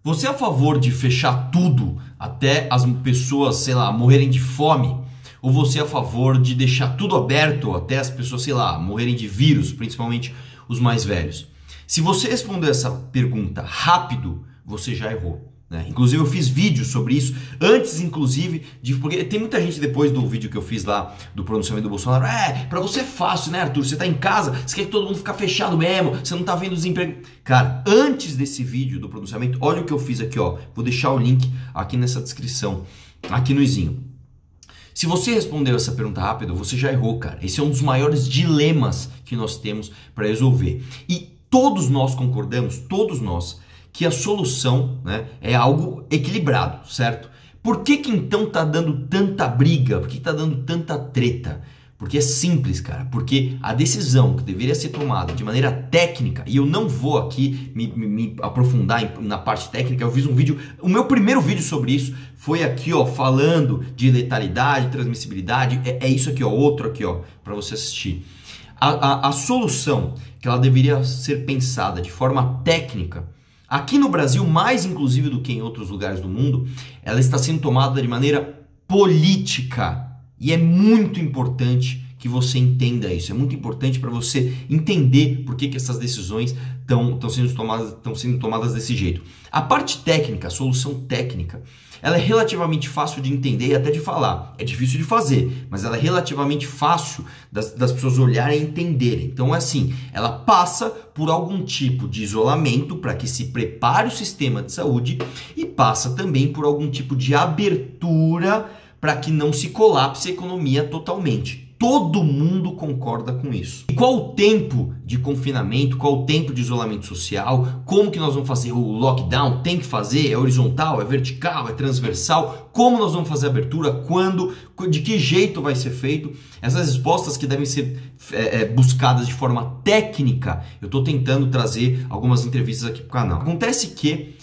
Você é a favor de fechar tudo até as pessoas, sei lá, morrerem de fome? Ou você é a favor de deixar tudo aberto até as pessoas, sei lá, morrerem de vírus, principalmente os mais velhos? Se você responder essa pergunta rápido, você já errou, né? Inclusive eu fiz vídeo sobre isso, antes inclusive, porque tem muita gente depois do vídeo que eu fiz lá do pronunciamento do Bolsonaro, pra você é fácil, né, Arthur? Você tá em casa, você quer que todo mundo ficar fechado mesmo, você não tá vendo desemprego. Cara, antes desse vídeo do pronunciamento, olha o que eu fiz aqui, ó. Vou deixar o link aqui nessa descrição, aqui no izinho. Se você respondeu essa pergunta rápido, você já errou, cara. Esse é um dos maiores dilemas que nós temos para resolver. E todos nós concordamos, todos nós, que a solução, né, é algo equilibrado, certo? Por que então tá dando tanta briga? Por que tá dando tanta treta? Porque é simples, cara. Porque a decisão que deveria ser tomada de maneira técnica, e eu não vou aqui me aprofundar na parte técnica, eu fiz um vídeo, o meu primeiro vídeo sobre isso foi aqui, ó, falando de letalidade, transmissibilidade, é isso aqui, ó, outro aqui, ó, para você assistir. A solução que ela deveria ser pensada de forma técnica, aqui no Brasil, mais inclusive do que em outros lugares do mundo, ela está sendo tomada de maneira política. E é muito importante que você entenda isso. É muito importante para você entender por que essas decisões estão sendo tomadas desse jeito. A parte técnica, a solução técnica, ela é relativamente fácil de entender e até de falar. É difícil de fazer, mas ela é relativamente fácil das pessoas olharem e entenderem. Então é assim, ela passa por algum tipo de isolamento para que se prepare o sistema de saúde e passa também por algum tipo de abertura para que não se colapse a economia totalmente. Todo mundo concorda com isso. E qual o tempo de confinamento, qual o tempo de isolamento social, como que nós vamos fazer o lockdown, tem que fazer, é horizontal, é vertical, é transversal, como nós vamos fazer a abertura, quando, de que jeito vai ser feito, essas respostas que devem ser buscadas de forma técnica, eu estou tentando trazer algumas entrevistas aqui para o canal. Acontece que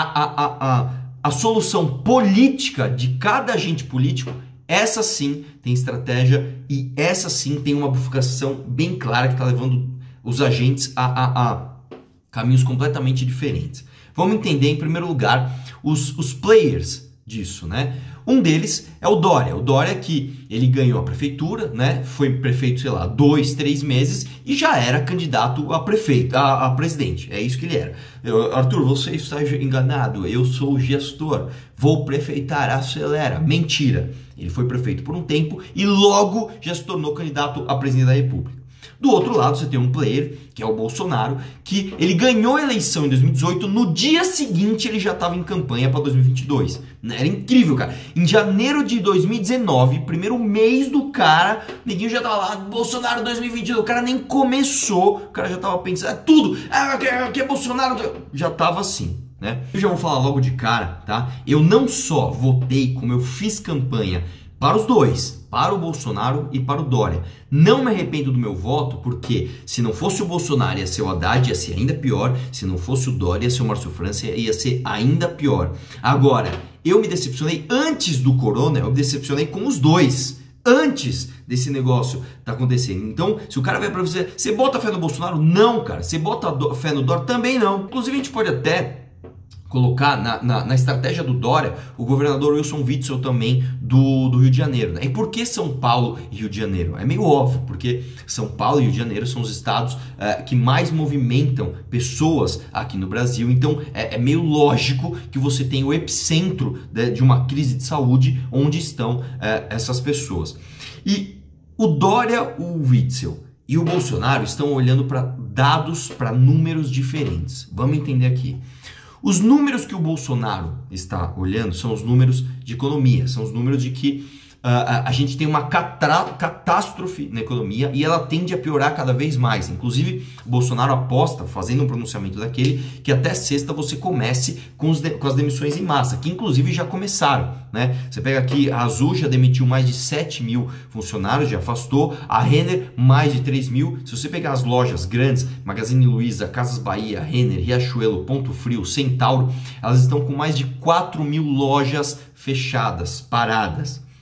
a solução política de cada agente político, essa sim tem estratégia e essa sim tem uma bifurcação bem clara que está levando os agentes a caminhos completamente diferentes. Vamos entender em primeiro lugar os players disso, né? Um deles é o Dória. O Dória que ele ganhou a prefeitura, né? Foi prefeito, sei lá, 2, 3 meses e já era candidato a prefeito, a presidente. É isso que ele era. Arthur, você está enganado. Eu sou o gestor. Vou prefeitar. Acelera. Mentira. Ele foi prefeito por um tempo e logo já se tornou candidato a presidente da República. Do outro lado, você tem um player, que é o Bolsonaro, que ele ganhou a eleição em 2018, no dia seguinte ele já estava em campanha para 2022. Era incrível, cara. Em janeiro de 2019, primeiro mês do cara, o neguinho já tava lá, Bolsonaro 2022, o cara nem começou, o cara já tava pensando, é tudo, que é Bolsonaro, já tava assim, né? Eu já vou falar logo de cara, tá? Eu não só votei, como eu fiz campanha para os dois, para o Bolsonaro e para o Dória. Não me arrependo do meu voto, porque se não fosse o Bolsonaro ia ser o Haddad, ia ser ainda pior. Se não fosse o Dória, ia ser o Márcio França, ia ser ainda pior. Agora, eu me decepcionei antes do corona, eu me decepcionei com os dois. Antes desse negócio tá acontecendo. Então, se o cara vai pra você, você bota fé no Bolsonaro? Não, cara. Você bota fé no Dória? Também não. Inclusive, a gente pode até colocar na estratégia do Dória o governador Wilson Witzel também do Rio de Janeiro, né? E por que São Paulo e Rio de Janeiro? É meio óbvio, porque São Paulo e Rio de Janeiro são os estados que mais movimentam pessoas aqui no Brasil, então é meio lógico que você tem o epicentro de uma crise de saúde onde estão essas pessoas. E o Dória, o Witzel e o Bolsonaro estão olhando para dados, para números diferentes. Vamos entender aqui. Os números que o Bolsonaro está olhando são os números de economia, são os números de que a gente tem uma catástrofe na economia e ela tende a piorar cada vez mais. Inclusive, o Bolsonaro aposta, fazendo um pronunciamento daquele, que até sexta você comece com as demissões em massa, que inclusive já começaram, né? Você pega aqui, a Azul já demitiu mais de 7 mil funcionários, já afastou, a Renner mais de 3 mil. Se você pegar as lojas grandes, Magazine Luiza, Casas Bahia, Renner, Riachuelo, Ponto Frio, Centauro, elas estão com mais de 4 mil lojas fechadas, paradas.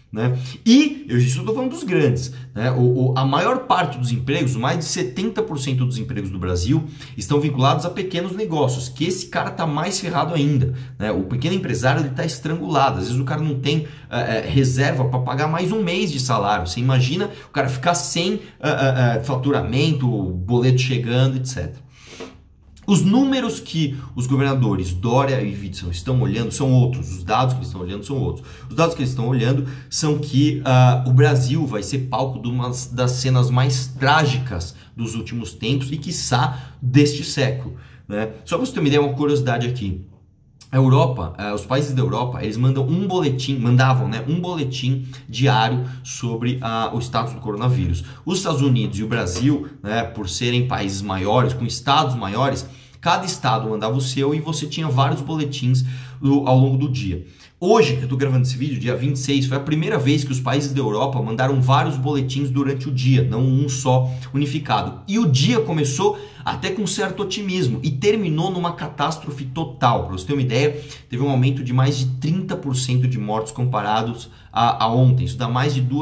né? E eu estou falando dos grandes, né? A maior parte dos empregos, mais de 70% dos empregos do Brasil, estão vinculados a pequenos negócios, que esse cara está mais ferrado ainda, né? O pequeno empresário está estrangulado, às vezes o cara não tem reserva para pagar mais um mês de salário. Você imagina o cara ficar sem faturamento, boleto chegando, etc. Os números que os governadores Dória e Witzel estão olhando são outros, os dados que eles estão olhando são outros. Os dados que eles estão olhando são que o Brasil vai ser palco de uma das cenas mais trágicas dos últimos tempos e, quiçá, deste século, né? Só para você ter uma ideia, uma curiosidade aqui. A Europa, os países da Europa, eles mandavam um boletim diário sobre o status do coronavírus. Os Estados Unidos e o Brasil, né, por serem países maiores, com estados maiores, cada estado mandava o seu e você tinha vários boletins ao longo do dia. Hoje, que eu estou gravando esse vídeo, dia 26, foi a primeira vez que os países da Europa mandaram vários boletins durante o dia, não um só unificado. E o dia começou até com certo otimismo e terminou numa catástrofe total. Para você ter uma ideia, teve um aumento de mais de 30% de mortos comparados a ontem. Isso dá mais de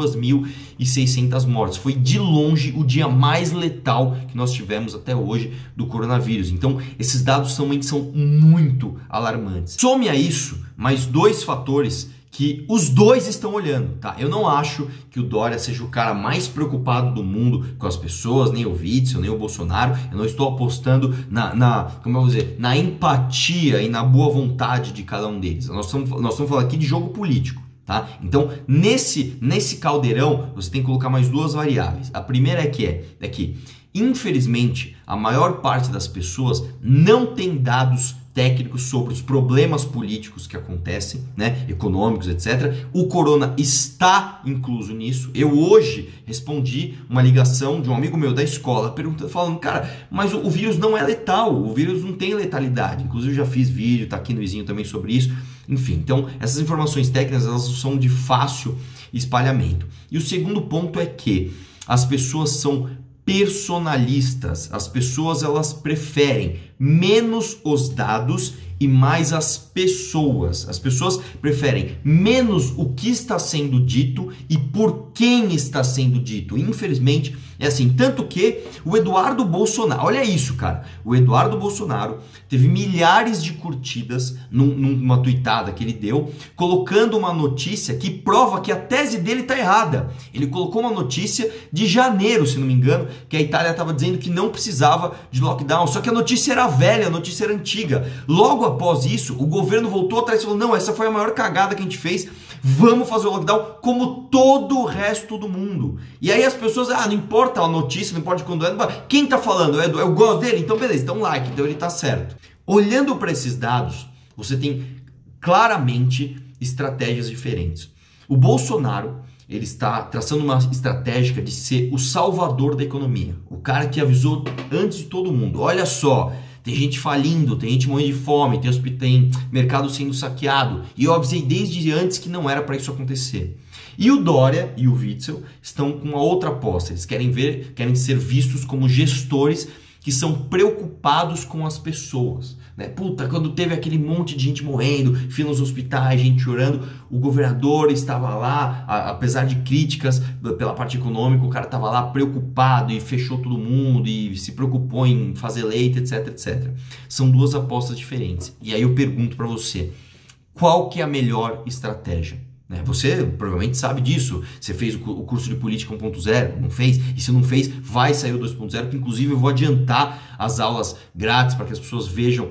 2.600 mortes. Foi de longe o dia mais letal que nós tivemos até hoje do coronavírus. Então, esses dados são muito alarmantes. Some a isso mais dois fatores que os dois estão olhando, tá? Eu não acho que o Dória seja o cara mais preocupado do mundo com as pessoas, nem o Witzel, nem o Bolsonaro. Eu não estou apostando como eu vou dizer, na empatia e na boa vontade de cada um deles. Nós estamos falando aqui de jogo político, tá? Então, nesse caldeirão, você tem que colocar mais duas variáveis. A primeira é que infelizmente, a maior parte das pessoas não tem dados técnicos sobre os problemas políticos que acontecem, né, econômicos, etc. O corona está incluso nisso. Eu hoje respondi uma ligação de um amigo meu da escola, falando, cara, mas o vírus não é letal, o vírus não tem letalidade. Inclusive eu já fiz vídeo, tá aqui no vizinho também sobre isso. Enfim, então essas informações técnicas, elas são de fácil espalhamento. E o segundo ponto é que as pessoas são personalistas. As pessoas, elas preferem menos os dados e mais as pessoas. As pessoas preferem menos o que está sendo dito e por quem está sendo dito. Infelizmente, é assim. Tanto que o Eduardo Bolsonaro, olha isso, cara. O Eduardo Bolsonaro teve milhares de curtidas numa tweetada que ele deu, colocando uma notícia que prova que a tese dele está errada. Ele colocou uma notícia de janeiro, se não me engano, que a Itália estava dizendo que não precisava de lockdown. Só que a notícia era velha, a notícia era antiga. Logo após isso, o governo voltou atrás e falou, não, essa foi a maior cagada que a gente fez, vamos fazer o lockdown como todo o resto do mundo. E aí as pessoas, não importa a notícia, não importa quando é, quem tá falando? Eu gosto dele? Então beleza, então like, então ele tá certo. Olhando para esses dados, você tem claramente estratégias diferentes. O Bolsonaro, ele está traçando uma estratégia de ser o salvador da economia, o cara que avisou antes de todo mundo, olha só, tem gente falindo, tem gente morrendo de fome, tem mercado sendo saqueado. E eu avisei desde antes que não era para isso acontecer. E o Dória e o Witzel estão com uma outra aposta. Eles querem ser vistos como gestores que são preocupados com as pessoas, né? Puta, quando teve aquele monte de gente morrendo, fila nos hospitais, gente chorando, o governador estava lá, apesar de críticas pela parte econômica, o cara estava lá preocupado e fechou todo mundo e se preocupou em fazer leite, etc, etc. São duas apostas diferentes. E aí eu pergunto para você, qual que é a melhor estratégia? Você provavelmente sabe disso. Você fez o curso de Política 1.0, não fez? E se não fez, vai sair o 2.0, que inclusive eu vou adiantar as aulas grátis para que as pessoas vejam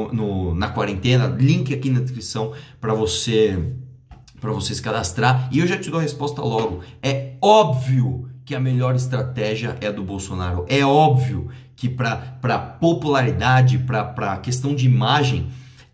na quarentena. Link aqui na descrição para você se cadastrar. E eu já te dou a resposta logo. É óbvio que a melhor estratégia é a do Bolsonaro. É óbvio que para popularidade, para questão de imagem,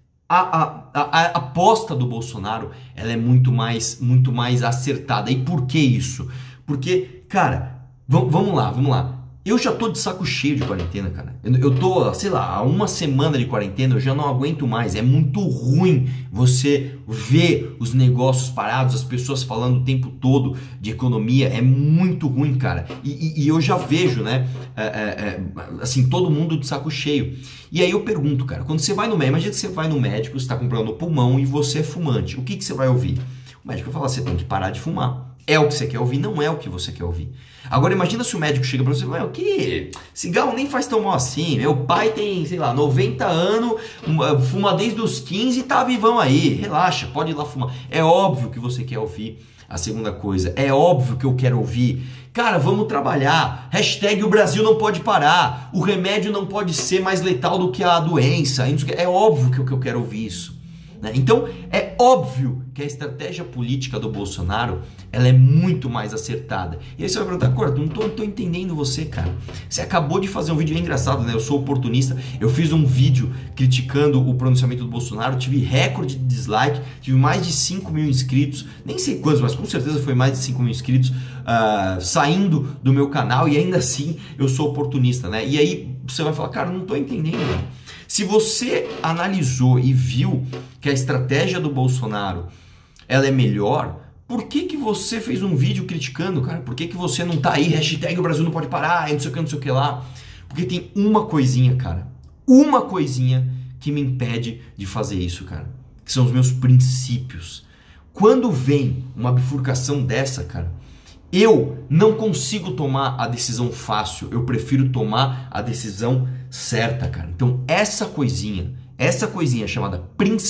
a aposta do Bolsonaro, ela é muito mais acertada. E por que isso? Porque, cara, vamos lá. Eu já tô de saco cheio de quarentena, cara. Eu tô, sei lá, há uma semana de quarentena, eu já não aguento mais. É muito ruim você ver os negócios parados, as pessoas falando o tempo todo de economia. É muito ruim, cara. E eu já vejo, né, assim, todo mundo de saco cheio. E aí eu pergunto, cara, quando você vai no médico, imagina que você vai no médico, você tá com problema no pulmão e você é fumante. O que você vai ouvir? O médico vai falar, você tem que parar de fumar. É o que você quer ouvir? Não é o que você quer ouvir. Agora imagina se o médico chega pra você e fala, que cigarro nem faz tão mal assim, meu pai tem, sei lá, 90 anos, fuma desde os 15 e tá vivão aí, relaxa, pode ir lá fumar. É óbvio que você quer ouvir a segunda coisa, é óbvio que eu quero ouvir, cara, vamos trabalhar, hashtag o Brasil não pode parar, o remédio não pode ser mais letal do que a doença, é óbvio que eu quero ouvir isso. Então é óbvio que a estratégia política do Bolsonaro ela é muito mais acertada. E aí você vai perguntar, Corto, não tô entendendo você, cara. Você acabou de fazer um vídeo, é engraçado, né? Eu sou oportunista, eu fiz um vídeo criticando o pronunciamento do Bolsonaro, tive recorde de dislike, tive mais de 5 mil inscritos, nem sei quantos, mas com certeza foi mais de 5 mil inscritos saindo do meu canal e ainda assim eu sou oportunista, né? E aí você vai falar, cara, não tô entendendo, né? Se você analisou e viu que a estratégia do Bolsonaro ela é melhor, por que você fez um vídeo criticando, cara? Por que você não tá aí, hashtag o Brasil não pode parar, não sei o que, não sei o que lá? Porque tem uma coisinha, cara, uma coisinha que me impede de fazer isso, cara, que são os meus princípios. Quando vem uma bifurcação dessa, cara, eu não consigo tomar a decisão fácil, eu prefiro tomar a decisão certa, cara. Então essa coisinha chamada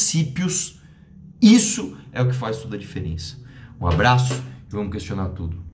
princípios, isso é o que faz toda a diferença. Um abraço e vamos questionar tudo.